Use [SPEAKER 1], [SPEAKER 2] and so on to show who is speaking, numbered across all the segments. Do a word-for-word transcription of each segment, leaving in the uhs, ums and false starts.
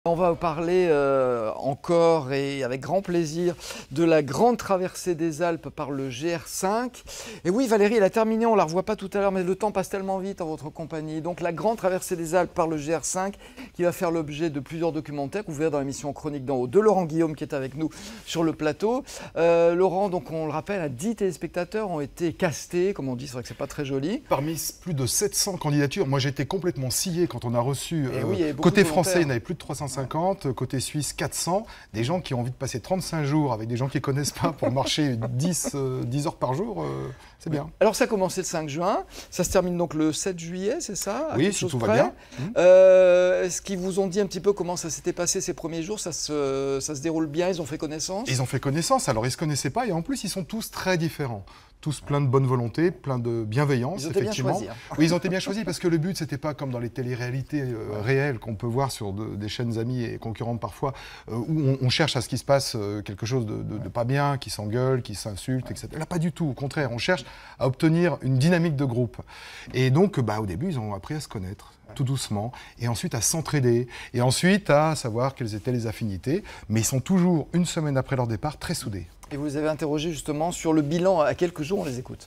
[SPEAKER 1] On va parler euh, encore et avec grand plaisir de la grande traversée des Alpes par le G R cinq. Et oui, Valérie, elle a terminé, on ne la revoit pas tout à l'heure, mais le temps passe tellement vite en votre compagnie. Donc la grande traversée des Alpes par le G R cinq qui va faire l'objet de plusieurs documentaires que vous verrez dans l'émission Chronique d'en haut de Laurent Guillaume qui est avec nous sur le plateau. Euh, Laurent, donc on le rappelle, dix téléspectateurs ont été castés, comme on dit, c'est vrai que c'est pas très joli.
[SPEAKER 2] Parmi plus de sept cents candidatures, moi j'étais complètement scié quand on a reçu, euh,
[SPEAKER 1] oui,
[SPEAKER 2] côté français il y en avait plus de trois cent cinquante, côté suisse quatre cents, des gens qui ont envie de passer trente-cinq jours avec des gens qui ne connaissent pas pour marcher dix, euh, dix heures par jour, euh, c'est bien.
[SPEAKER 1] Alors ça a commencé le cinq juin, ça se termine donc le sept juillet, c'est ça?
[SPEAKER 2] Oui, si tout va bien.
[SPEAKER 1] Euh, Est-ce qu'ils vous ont dit un petit peu comment ça s'était passé ces premiers jours? Ça se, ça se déroule bien, ils ont fait connaissance?
[SPEAKER 2] Ils ont fait connaissance, alors ils ne se connaissaient pas et en plus ils sont tous très différents. Tous plein de bonne volonté, plein de bienveillance,
[SPEAKER 1] ils ont été
[SPEAKER 2] effectivement.
[SPEAKER 1] Bien choisis, hein.
[SPEAKER 2] Oui, ils ont été bien choisis parce que le but, c'était pas comme dans les téléréalités euh, réelles qu'on peut voir sur de, des chaînes amies et concurrentes parfois, euh, où on, on cherche à ce qu'il se passe euh, quelque chose de, de, de pas bien, qui s'engueule, qui s'insulte, et cetera. Là, pas du tout. Au contraire, on cherche à obtenir une dynamique de groupe. Et donc, bah, au début, ils ont appris à se connaître tout doucement, et ensuite à s'entraider, et ensuite à savoir quelles étaient les affinités. Mais ils sont toujours, une semaine après leur départ, très soudés.
[SPEAKER 1] Et vous les avez interrogés justement sur le bilan à quelques jours, on les écoute.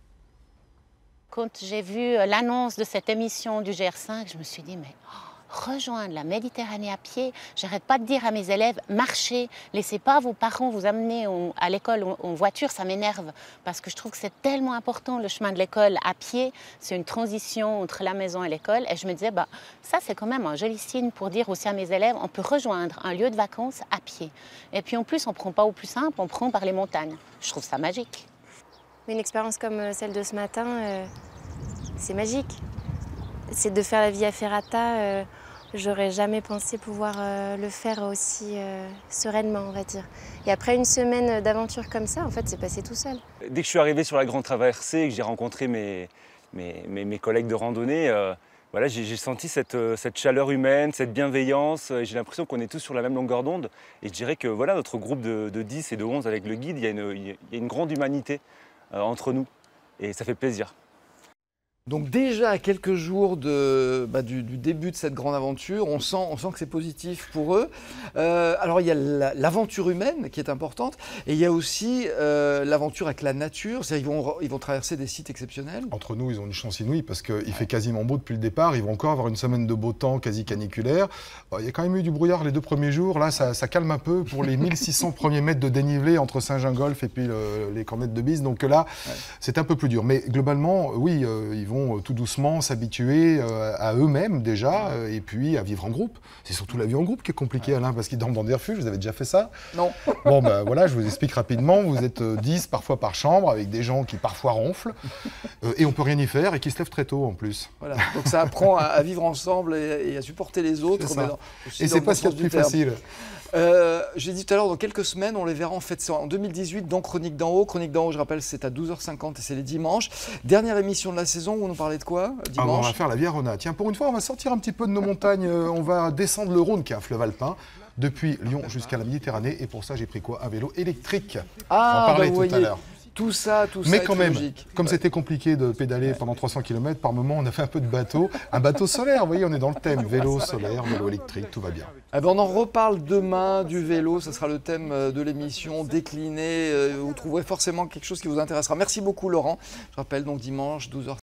[SPEAKER 3] Quand j'ai vu l'annonce de cette émission du G R cinq, je me suis dit, mais oh, rejoindre la Méditerranée à pied, j'arrête pas de dire à mes élèves, marchez, laissez pas vos parents vous amener en, à l'école en, en voiture, ça m'énerve, parce que je trouve que c'est tellement important le chemin de l'école à pied, c'est une transition entre la maison et l'école, et je me disais, bah, ça c'est quand même un joli signe pour dire aussi à mes élèves, on peut rejoindre un lieu de vacances à pied. Et puis en plus, on prend pas au plus simple, on prend par les montagnes. Je trouve ça magique.
[SPEAKER 4] Une expérience comme celle de ce matin, euh, c'est magique. C'est de faire la Via Ferrata, euh, j'aurais jamais pensé pouvoir euh, le faire aussi euh, sereinement, on va dire. Et après une semaine d'aventure comme ça, en fait, c'est passé tout seul.
[SPEAKER 5] Dès que je suis arrivé sur la grande traversée et que j'ai rencontré mes, mes, mes, mes collègues de randonnée, euh, voilà, j'ai senti cette, cette chaleur humaine, cette bienveillance. J'ai l'impression qu'on est tous sur la même longueur d'onde. Et je dirais que voilà, notre groupe de, de dix et de onze avec le guide, il y a une, il y a une grande humanité euh, entre nous. Et ça fait plaisir.
[SPEAKER 1] Donc déjà à quelques jours de, bah, du, du début de cette grande aventure, on sent, on sent que c'est positif pour eux. Euh, alors il y a l'aventure humaine qui est importante et il y a aussi euh, l'aventure avec la nature, c'est-à-dire qu'ils vont, ils vont traverser des sites exceptionnels.
[SPEAKER 2] Entre nous, ils ont une chance inouïe parce qu'il ouais. fait quasiment beau depuis le départ, ils vont encore avoir une semaine de beau temps quasi caniculaire. Bon, il y a quand même eu du brouillard les deux premiers jours, là ça, ça calme un peu pour les mille six cents premiers mètres de dénivelé entre Saint-Gingolph et puis le, les cornettes de Bise, donc là ouais. c'est un peu plus dur. Mais globalement, oui, euh, ils vont vont tout doucement s'habituer à eux-mêmes déjà, et puis à vivre en groupe. C'est surtout la vie en groupe qui est compliquée, Alain, parce qu'ils dorment dans des refuges. Vous avez déjà fait ça?
[SPEAKER 1] Non.
[SPEAKER 2] Bon, ben voilà, je vous explique rapidement. Vous êtes dix parfois par chambre, avec des gens qui parfois ronflent, euh, et on peut rien y faire, et qui se lèvent très tôt en plus.
[SPEAKER 1] Voilà. Donc ça apprend à, à vivre ensemble et, et à supporter les autres.
[SPEAKER 2] Mais
[SPEAKER 1] dans,
[SPEAKER 2] et c'est pas ce qu'il y a de plus terme. facile.
[SPEAKER 1] Euh, J'ai dit tout à l'heure, dans quelques semaines, on les verra en fait en deux mille dix-huit dans Chronique d'en haut. Chronique d'en haut, je rappelle, c'est à douze heures cinquante et c'est les dimanches. Dernière émission de la saison où on nous parlait de quoi dimanche?
[SPEAKER 2] Ah, bon, on va faire la Via Rona. Tiens, pour une fois, on va sortir un petit peu de nos montagnes. On va descendre le Rhône, qui est un fleuve alpin, depuis Lyon jusqu'à la Méditerranée. Et pour ça, j'ai pris quoi? Un vélo électrique.
[SPEAKER 1] Ah,
[SPEAKER 2] on en parlait
[SPEAKER 1] bah,
[SPEAKER 2] tout
[SPEAKER 1] voyez.
[SPEAKER 2] à l'heure.
[SPEAKER 1] Tout ça, tout ça.
[SPEAKER 2] Mais quand même,
[SPEAKER 1] logique.
[SPEAKER 2] comme
[SPEAKER 1] ouais.
[SPEAKER 2] c'était compliqué de pédaler ouais. pendant trois cents kilomètres, par moment, on a fait un peu de bateau. Un bateau solaire, vous voyez, on est dans le thème. Vélo solaire, vélo électrique, tout va bien.
[SPEAKER 1] Eh ben, on en reparle demain du vélo. Ce sera le thème de l'émission décliné. Vous trouverez forcément quelque chose qui vous intéressera. Merci beaucoup, Laurent. Je rappelle donc dimanche, douze heures.